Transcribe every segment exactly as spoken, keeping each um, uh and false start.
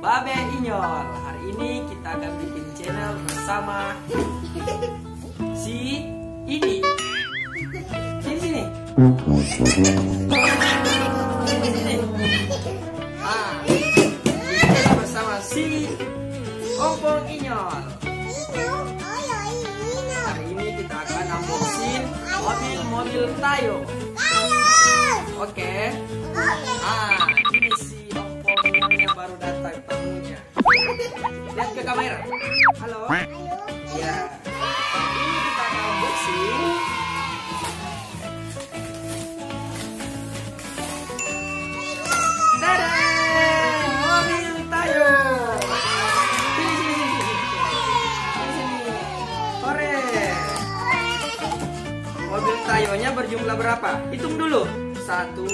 Babe Inyol. Hari ini kita akan bikin channel bersama si ini. Sini sini. Sini sini. Ah, kita bersama si Ompong Inyol. Hari ini kita akan unboxing mobil-mobil Tayo. Oke. Ah, ini si Ompong yang baru datang tamunya. Lihat ke kamera. Halo. Ya. Ini kita akan unboxing. Dadah, mobil Tayo. Sini sini sini. Sini sini. Hore. Mobil Tayonya berjumlah berapa? Hitung dulu. Satu,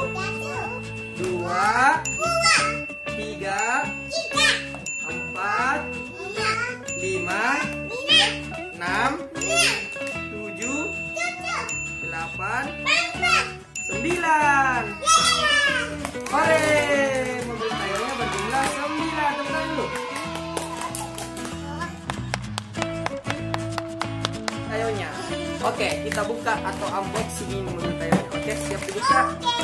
dua, tiga, empat, lima, enam, tujuh, delapan, sembilan. Hore, mobil Tayonya berjumlah sembilan. Teman dulu. Tayonya. Oke, kita buka atau unboxing ini mobil Tayonya. Oke, siap dibuka.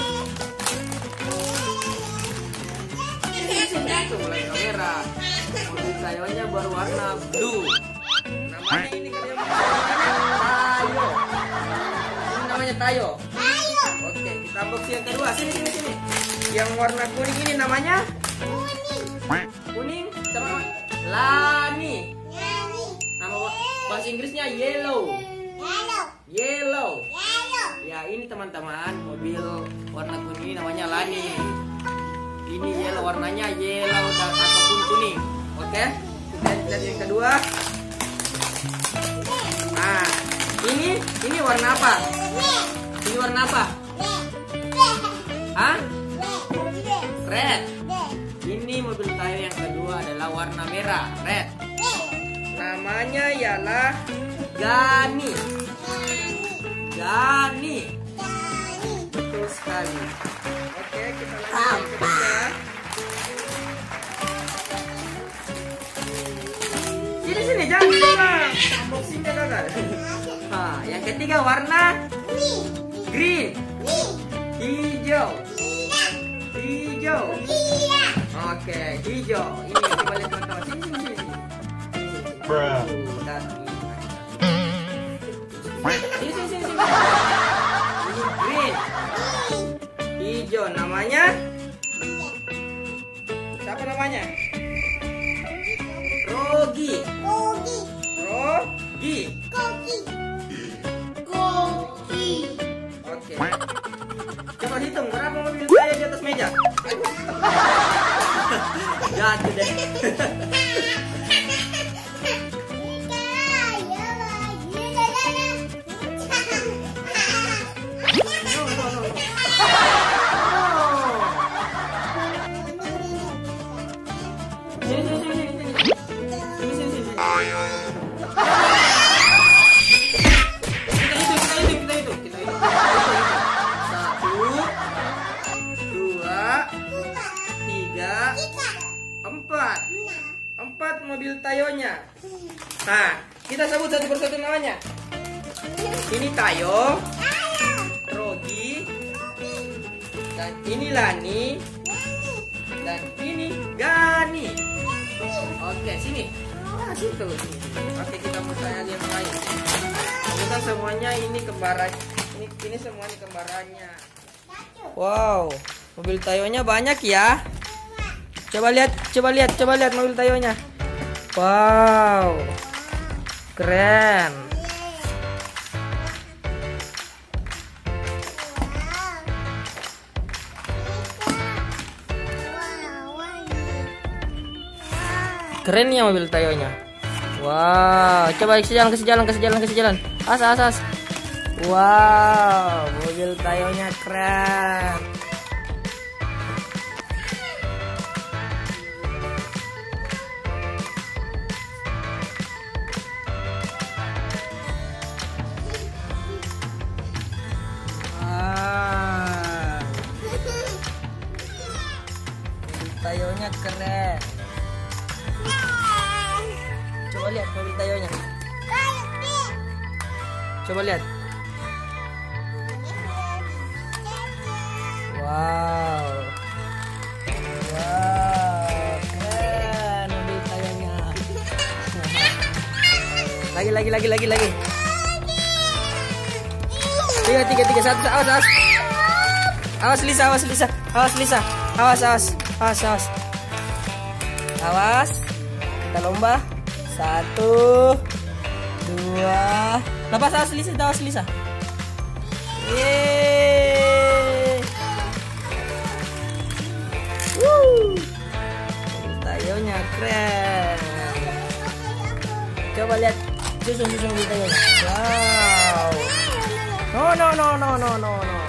Itu mulai kamera. Mobil Tayonya berwarna blue. Namanya ini kalian Tayo. Ini namanya Tayo. Oke, kita unboxing yang kedua. Sini sini sini. Yang warna kuning ini namanya kuning. Sama nama Lani. Nama bahasa Inggrisnya yellow. Yellow. Ya, ini teman-teman, mobil warna kuning ini namanya Lani. Ini yellow, warnanya yellow dan ataupun kuning. Oke, kita lihat yang kedua. Nah, ini ini warna apa? Ini warna apa? Hah? Red. Ini mobil Tayo yang kedua adalah warna merah, red. Namanya ialah Gani. Gani. Betul sekali. Oke, kita lanjut ke ketiga. Sini sini, jangan dipegang. Unboxingnya gagal. Nah, yang ketiga warna green. Hijau. Hijau. Oke, hijau. Ini coba lihat teman-teman. Sini sini sini. Bruh. Sini sini sini. Ini green. Hijau, namanya siapa namanya? Rogi. Rogi. Oke. Coba hitung berapa mobil Tayo di atas meja. Jatuh deh. Empat Empat mobil Tayonya. Nah, kita sebut satu persatu namanya. Ini Tayo, Rogi, dan ini Lani, dan ini Gani. Oke, sini. Ah, situ. Oke, kita mau tanya yang lain. Kita semuanya ini kembaran. Ini ini semuanya kembarannya. Wow, mobil Tayonya banyak ya. Coba lihat, coba lihat, coba lihat mobil Tayonya. Wow, keren. Keren ya mobil Tayonya. Wow, coba kasih jalan, kasih jalan, kasih jalan, kasih jalan. As, as, as. Wow, mobil Tayonya keren. Tayonya keren. Coba lihat mobil Tayonya. Coba lihat. Wow. Wow, keren mobil Tayonya. Lagi lagi lagi lagi lagi. Tiga tiga tiga satu awas awas. Awas Lisa, awas Lisa, awas Lisa, awas awas awas awas. Awas. Kita lomba. Satu, dua. Lepas awas Lisa, awas Lisa. Yeay. Woo. Tayonya keren. Coba lihat susun susun mobil Tayonya. Wow. No no no no no no no.